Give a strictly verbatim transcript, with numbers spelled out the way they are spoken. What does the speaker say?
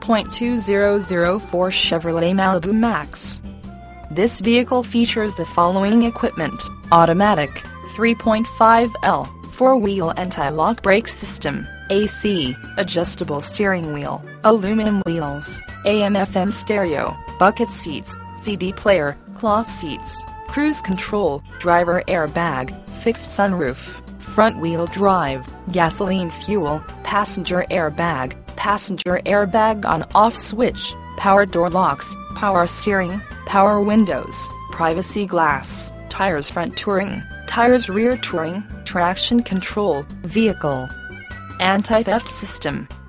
point two zero zero four Chevrolet Malibu Maxx. This vehicle features the following equipment: automatic, three point five L, four-wheel anti-lock brake system, A C, adjustable steering wheel, aluminum wheels, A M F M stereo, bucket seats, C D player, cloth seats, cruise control, driver airbag, fixed sunroof, front-wheel drive, gasoline fuel, passenger airbag, passenger airbag on-off switch, power door locks, power steering, power windows, privacy glass, tires front touring, tires rear touring, traction control, vehicle anti-theft system,